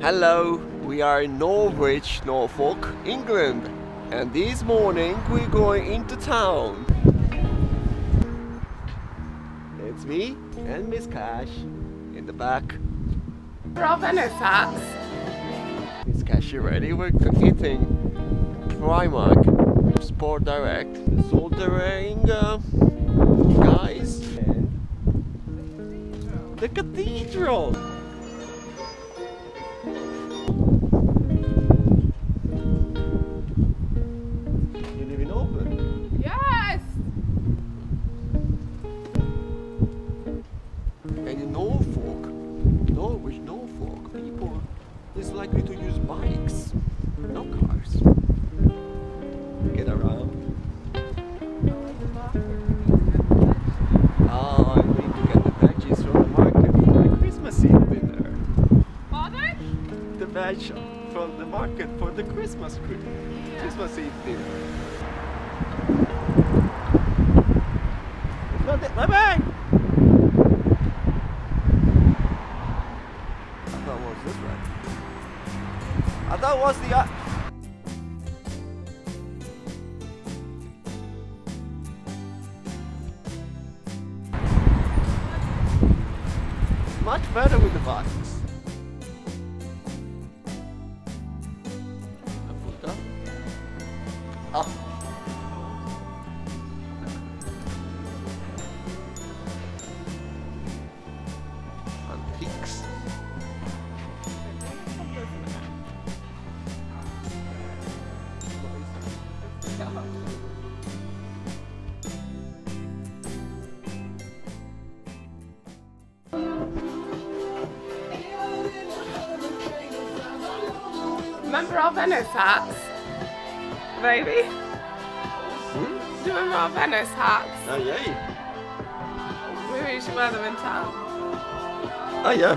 Hello, we are in Norwich, Norfolk, England, and this morning we're going into town. It's me and Miss Cash in the back. We're all Venice hats. Miss Cash, you ready? We're eating Primark, Sport Direct, Zollverein, guys, and the cathedral. You live in Open? Yes! And in Norfolk, Norfolk, people is likely to use bikes, no cars. Get around. Oh, I need to get the veggies from the market for the Christmas Eve dinner. Pardon? The veg from the market for the Christmas Eve dinner. It's not it. Bye-bye! I thought it was this way. I thought it was the much better with the buses. Ah. Antiques. Remember our Venice hats? Baby? Hmm? Do you remember our Venice hats? Oh yeah. Maybe you should wear them in town. Oh yeah.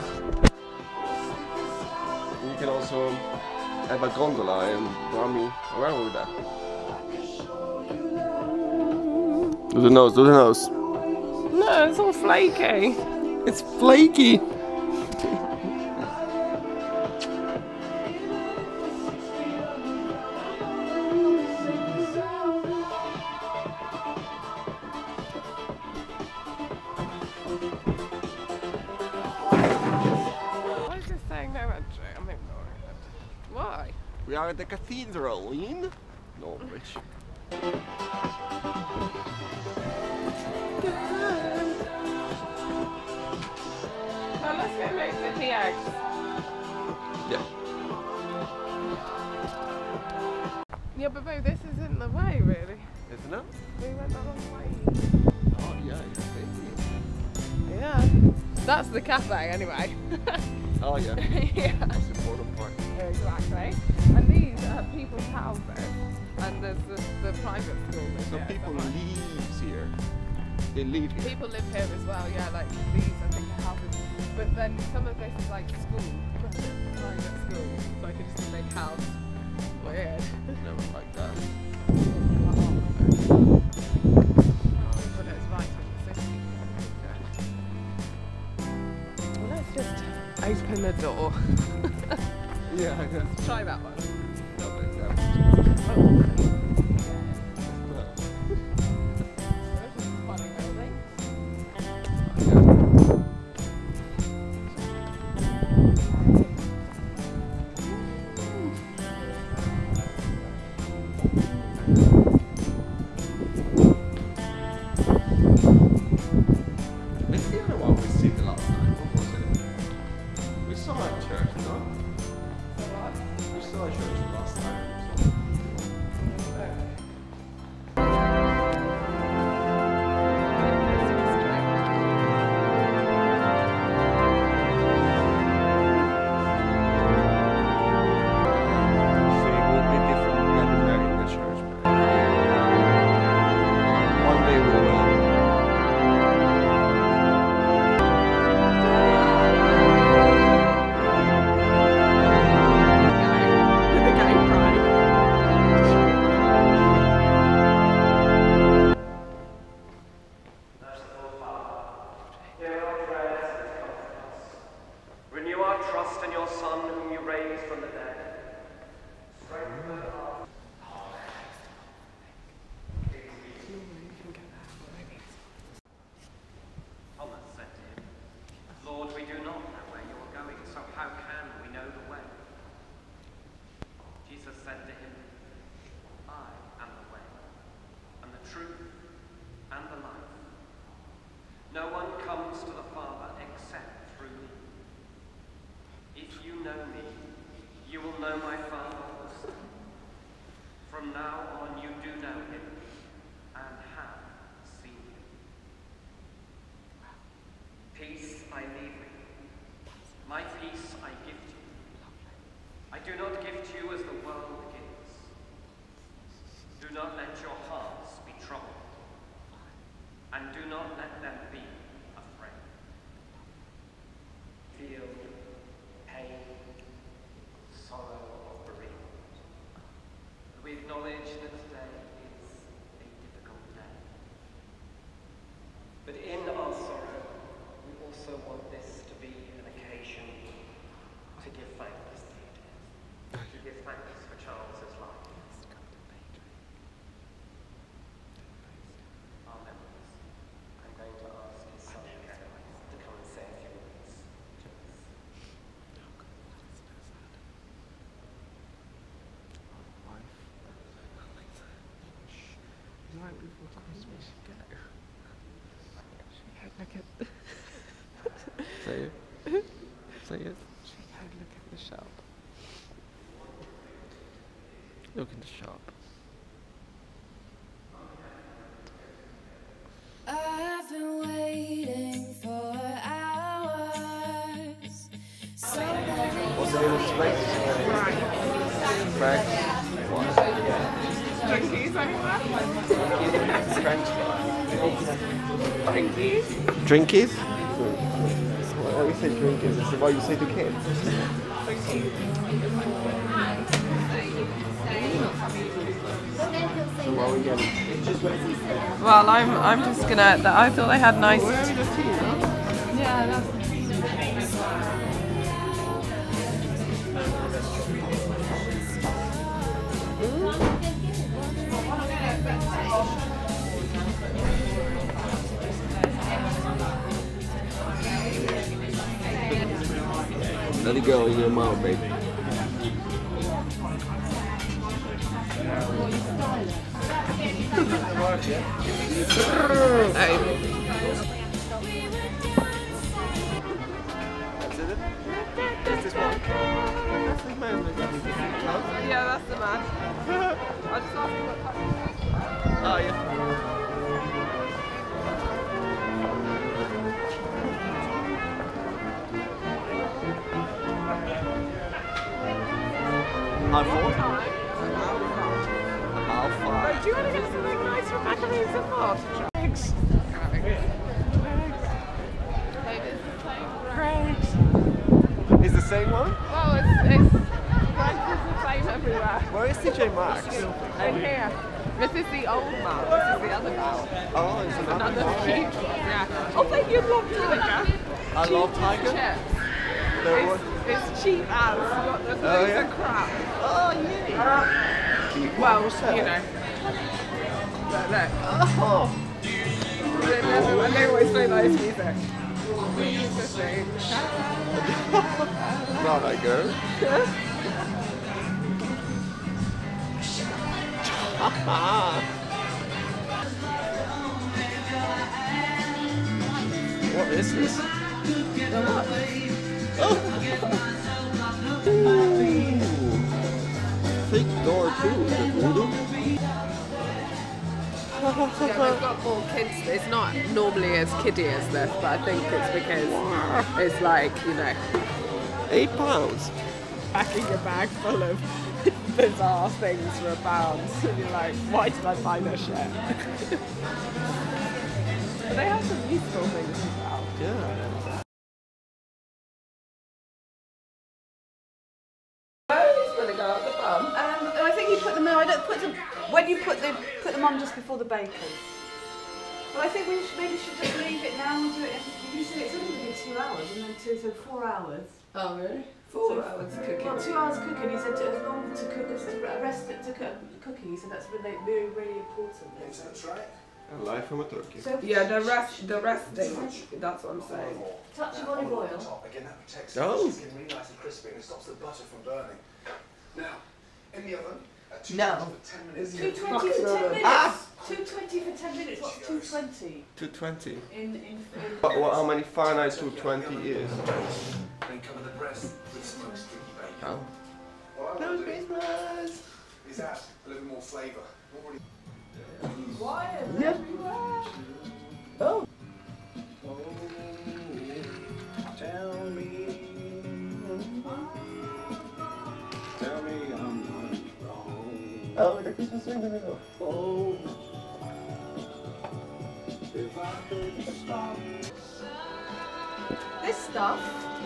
You can also have a gondola and run me around with that. Do the nose, do the nose. No, it's all flaky. It's flaky. Why is this saying no entry? I'm ignoring it. Why? We are at the cathedral in Norwich. Well, let's go make the eggs. Yeah. Yeah, but babe, this isn't the way, really. Isn't it? We went the wrong way. Oh yeah, it's crazy. Yeah. That's the cafe, anyway. Oh yeah. Yeah. That's the important part. Exactly. And these are people's houses. And there's the private school. So people live here. They live here. People live here as well, yeah, like these I think are houses. But then some of this is like school, private school. So I could just make house. Weird. Never like that. But it's right in the city. Well, let's just open the door. Yeah, I guess. Try that one. Oh. This is a funny building. What's the other one we seen the last time? What was it? We saw a church, no? We saw a church last time. So it will be different when we're in the church. One day we will. Renew our trust in your Son, whom you raised from the dead. Strengthen our Thomas said to him, Lord, we do not know where you are going, so how can we know the way? Jesus said to him, I am the way, and the truth, and the life. No one comes to the Father except through me. If you know me, you will know my Father also. From now on you do know him, and have seen him. Peace I leave with you. My peace I give to you. I do not give to you as the world gives. Do not let your hearts be troubled, and do not let them be afraid. Feel pain, sorrow, or bereavement. We acknowledge that today is a difficult day. But in our sorrow, we also want this to be an occasion to give thanks. To give thanks for Charles's life. Our members, I'm going to ask his son Kevin to come and say a few words to us. Right before Christmas. Look at Say it. Say it. look at the shop. Look in the shop. I've been waiting for hours. So many What's the name of the place? Frank. Drinkies, I Drinkies? Drinkies? Why we say drinkies? Is it what you say to kids? So what are we getting? Well, I'm just gonna. I thought they had nice. Yeah, that's. Let it go in your mouth, baby. Yeah, that's the man. I just asked him what type. Oh, yeah. Wait, do you want to get something nice from Macaroons and Pod? Thanks. Is the same one? Well, it's the same everywhere. Where is TJ Maxx? In here. This is the old mall. This is the other mall. Oh, it's another one. Huge one, yeah. Oh, thank you, love Tiger. I love Tiger. Chips. It's cheap as. There's loads of crap. Oh, yeah. Well, you know. Look. Oh. And they always play nice music. Interesting. Not that good. What is this? Fake door too. Is it voodoo? Yeah, they've got more kids. It's not normally as kiddie as this, but I think it's because it's like, you know, £8. packing a bag full of bizarre things for £1. And you're like, why did I buy this shit? But they have some useful things as well. Yeah. Who's going to go up the bum? I think you put them. No, I don't put them. When you put them on just before the bacon. But I think we maybe should just leave it now and do it. You said it's only going to be 2 hours, and then 4 hours. Oh, really? 4 hours cooking. Well, 2 hours cooking. He said as long to cook as to rest it to cooking. He said that's really, really, really important. That's right. And live from a turkey. So Yeah, the resting, that's what I'm saying. touch of olive oil. Again, that protects Oh. It's getting really nice and crispy and it stops the butter from burning. Now, in the oven, at No. 220 for 10 minutes. 220 for 10 minutes. Ah! 220 for 10 minutes. What's 220? 220. In How many Fahrenheit 220 is? Then cover the breast with smoked sticky bacon. Oh. What I Merry want to do Christmas! is add a little more flavour. Already. Why? Yeah. Oh. Tell me I'm not wrong. Oh, the Christmas ring in the middle. Oh, if I could stop. This stuff.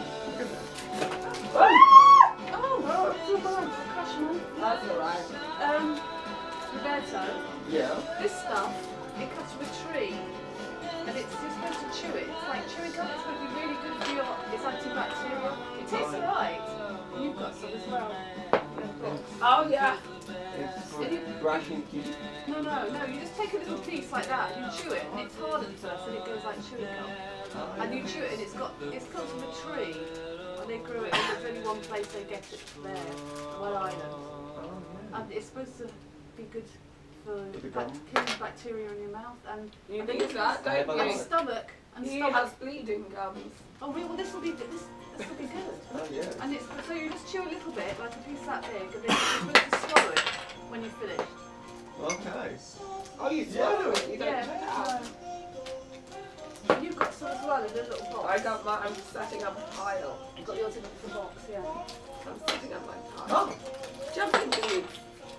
Oh, too bad. Crush man. That's alright. Roberto, Yeah. this stuff, it comes from a tree. And you're supposed to chew it. It's like chewing gum. It's supposed to be really good for your. It's antibacterial. It tastes alright. You've got some as well. Oh yeah. It's for brushing teeth. No. You just take a little piece like that and you chew it, and it's hardened first, and it goes like chewing gum. And you chew it, and it's comes from a tree, and they grew it. And there's only one place they get it there, Well Island. And it's supposed to be good for killing bacteria in your mouth and You and need that, I have a don't and you? lot. stomach and He stomach. has bleeding gums. Oh, really? Well, this will be good. Oh, yeah. And it's so you just chew a little bit, like a piece that big, and then you're supposed to swallow it when you're finished. Okay. Oh, you swallow it, you don't Yeah. chew it out. And you've got some as well in a little box. I got mine, I'm setting up a pile. You've got yours in the box, yeah. I'm setting up my pile. Oh. Jumping beads.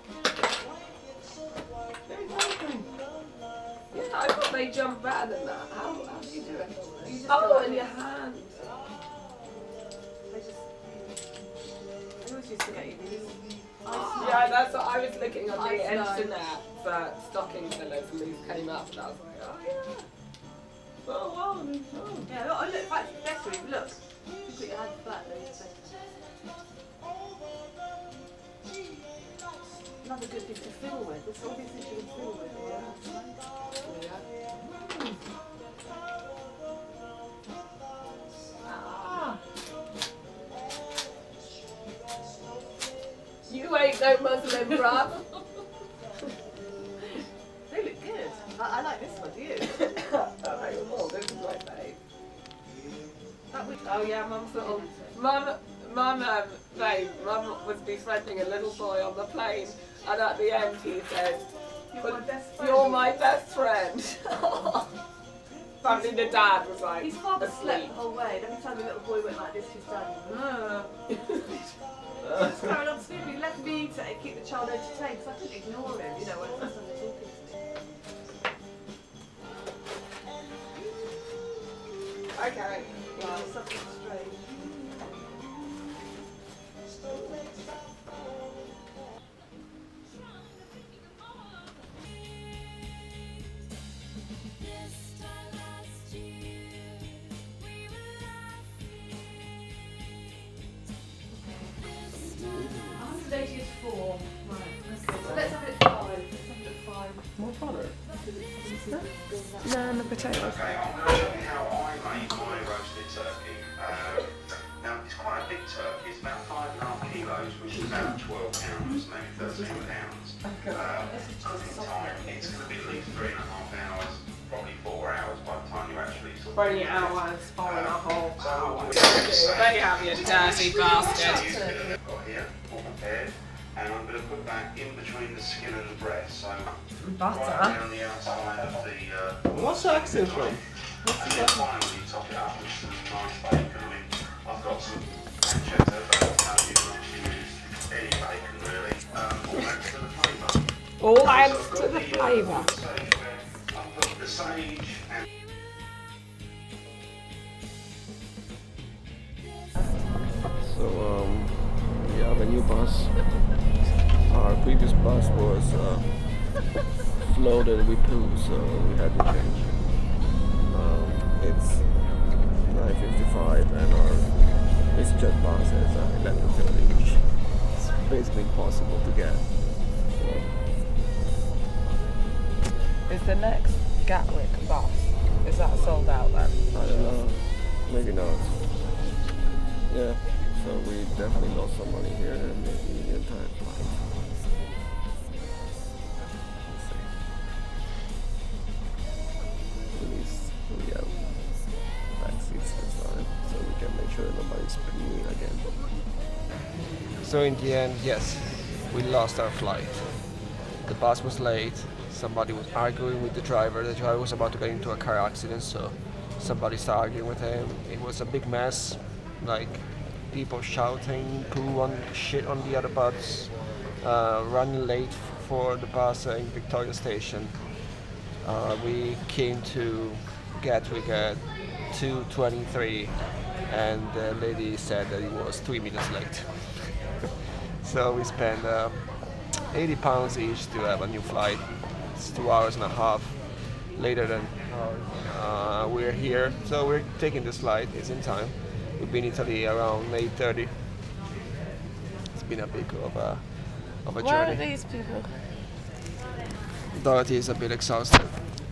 Yeah, I thought they jump better than that. How do you do it? You just Oh, go in like your this. hand. I always used to get you these. Yeah, that's what I was looking on the Ice knives. internet for stocking fillers and these came up and I was like, oh yeah. Oh wow. Oh. Yeah, look, in fact, better. Look, you put your hand flat, then it's better. Another good thing to fill with. There's all these things you can fill with. Yeah. You ain't no Muslim, bruv. They look good. I like this one. Do you? Oh, this is my fave. That would. Oh yeah, Mum's little Mum was befriending a little boy on the plane, and at the end he said, You're my best friend. "You're my best friend." Apparently the dad was like, His father asleep. slept the whole way. Every time the little boy went like this, his dad. Just carried on sleeping. He left me to keep the child entertained because I couldn't ignore him. You know, when someone was talking to me. Okay. Yeah, it's something strange. No, the potatoes. Okay, I'm going to show you how I make my roasted turkey. Now, it's quite a big turkey. It's about 5.5 kilos, which is about 12 pounds, maybe 13 pounds. Cooking time, it's going to be at least 3.5 hours, probably 4 hours by the time you actually sort of... 20 hours, 4.5 hours. So, There you have your dirty bastard. I've got here, all prepared, and I'm going to put that in between the skin and the breast. So, right around the outside of the... What's the accent from? And then finally top it up with some nice bacon. I mean, I've got some pancetta, but you can actually use any bacon really. All adds to the flavour. All adds So I've to got the flavour. sage where I've put the sage and... So, we have a new bus. Our previous bus was floated with poo, so we had to change. It's 9:55 and our It's jet buses are 11:30 each. It's basically impossible to get. So. Is the next Gatwick bus, is that sold out then? I don't know. Maybe not. Yeah. So we definitely lost some money here and maybe the entire flight. Let's see. At least we have back seats this time, so we can make sure nobody's peeing again. So in the end, yes, we lost our flight. The bus was late. Somebody was arguing with the driver. The driver was about to get into a car accident, so somebody started arguing with him. It was a big mess, like people shouting, poo on shit on the other bus, running late for the bus in Victoria Station. We came to Gatwick at 2:23, and the lady said that it was 3 minutes late. So we spent £80 each to have a new flight. It's 2 hours and a half later than we're here, so we're taking this flight. It's in time. We've been in Italy around 8:30. It's been a bit of a Where journey. are these people? Dorothy is a bit exhausted.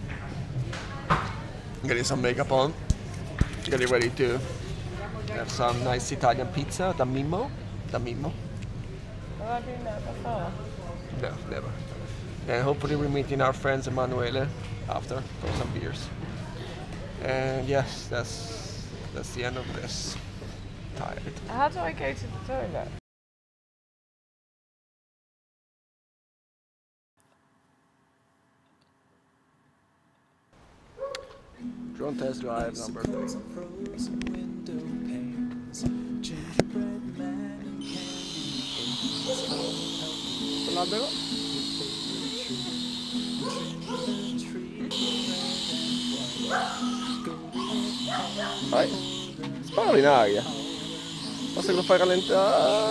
Getting some makeup on. Getting ready to have some nice Italian pizza, da Mimmo. Da Mimmo. Have I been there before? No, never. And hopefully we're meeting our friends Emanuele after for some beers. And yes, that's the end of this. Tired. How do I go to the toilet? Drone test drive number 3. L'albero? Vai, sparo in aria. Basta che lo fai rallentare.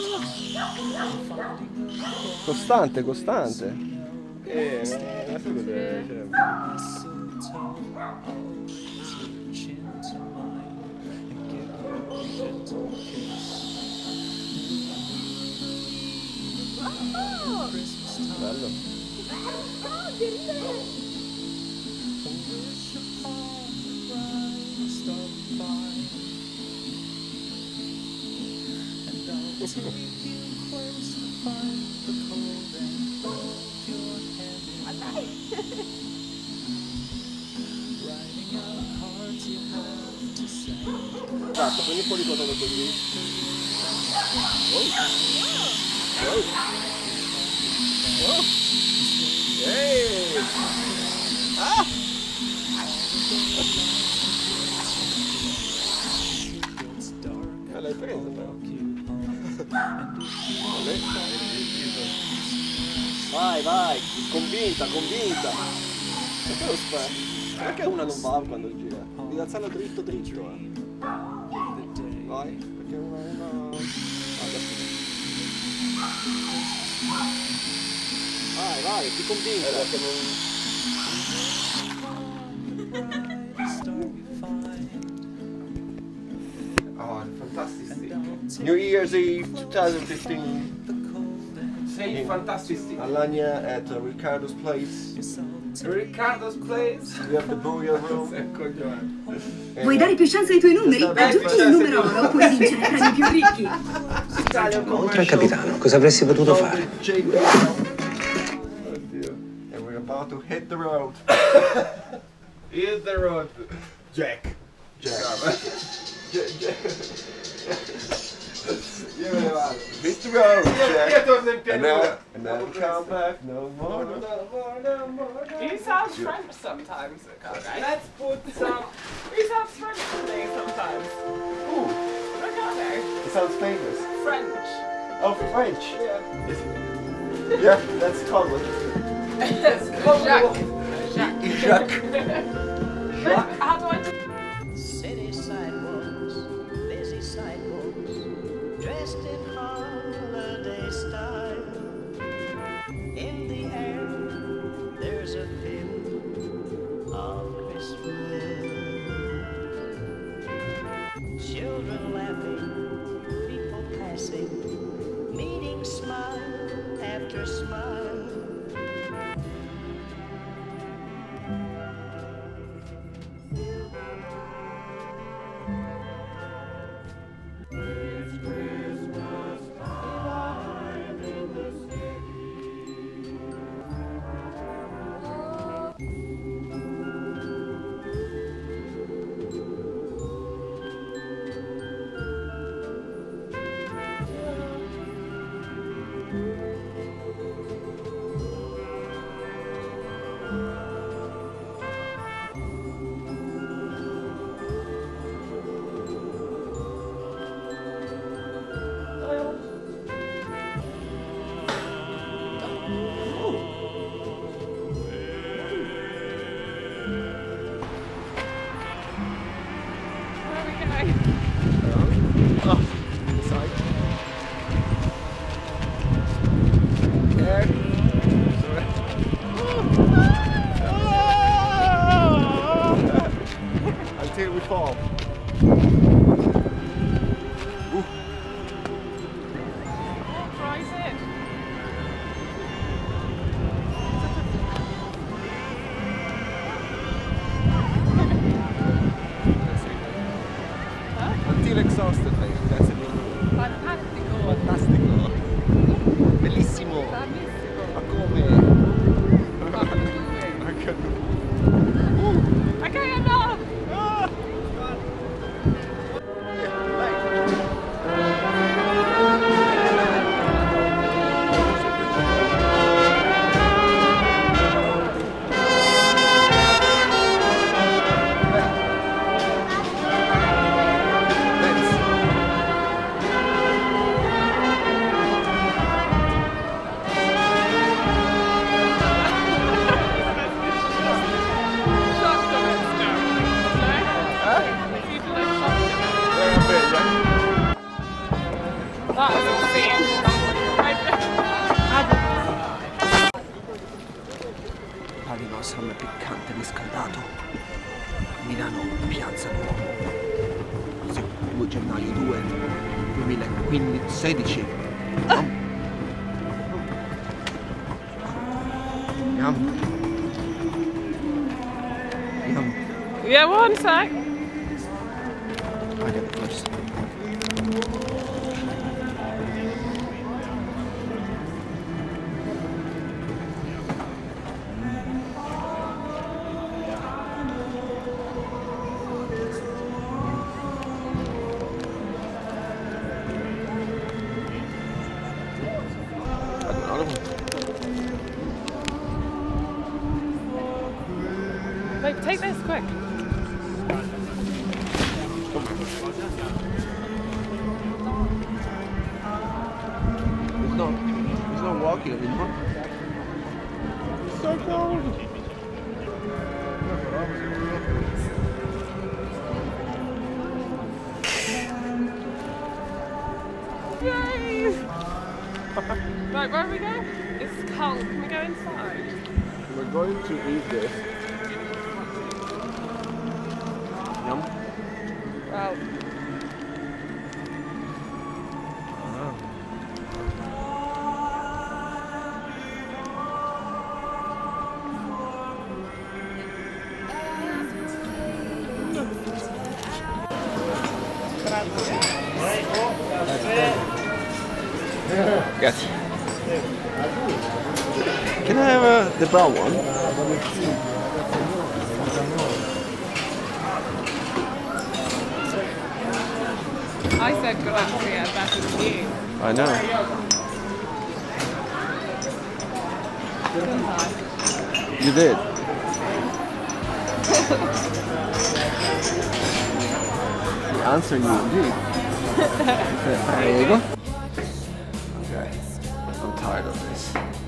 Costante, costante. Bello. Esatto, prendi un po' di cosa da così. Oh. Ehi! Ah! L'hai preso però. Vai, vai, convinta, convinta. Perché lo spero? Perché una non va quando gira? Devi alzarlo dritto dritto, Vai, perché una... Vai, vai, ti convinta. Perché non... Oh, fantastic. New Year's Eve 2015. Sei fantastic. Alanya at Riccardo's place. Riccardo's place. We have the burial room. Vuoi dare più chance ai tuoi numeri? Aggiungi il numero oro, puoi vincere premi più ricchi. Oltre al capitano, cosa avresti potuto fare? Oddio. And we're about to hit the road. Hit the road. Jack. Io me ne vado. Hit the road, Jack. Io torno in And pianura. then come back no more. You sound French sometimes, Ricardo. Let's put some... You sound French to me sometimes. Ooh, Ricardo. it sounds famous. French. Oh, French. Yeah. Yeah, that's Scotland. Jacques. Jacques. How do I do? City sidewalks, busy sidewalks, dressed in holiday style. In the air, there's a feeling of Christmas. Children laughing That was insane. Palino Summer piccante riscaldato. Milano, Piazza Duomo. 2 gennaio 2016. Yum. Yum. Yeah, one sec. I get it first. Like, take this quick. He's not walking anymore. It's so cold. Yay! Right, where are we going? It's cold. Can we go inside? We're going to eat this. Yum. Well. Yes. Can I have the brown one? I said Galaxia better than you. I know. You did. The answer you indeed. There you go. Okay. I'm tired of this.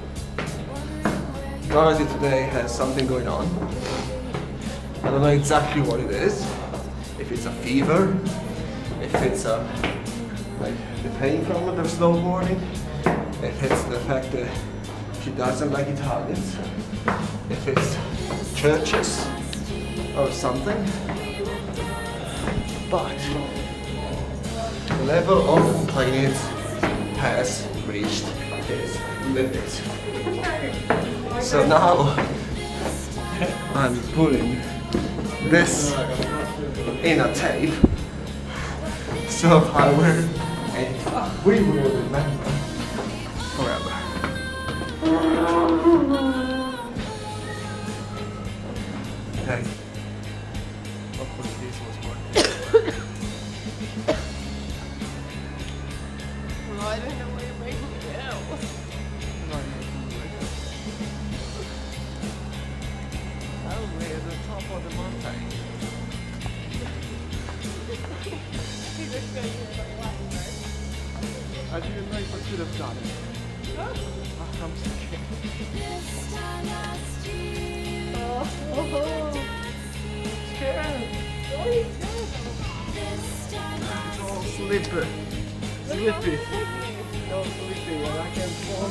Dorothy today has something going on. I don't know exactly what it is. If it's a fever, if it's like the pain from the snowboarding, if it's the fact that she doesn't like Italians, if it's churches or something. But the level of complaints has reached its limit. So now I'm putting this in a tape. So if I were, and we will remember forever. Okay. Hopefully this was working. Well, I don't know where you're making it now. Probably at the top of the mountain. I didn't know if I should have done it. I'm scared. Scared. It's all slippery. Slippy. So slippy and I can't fall.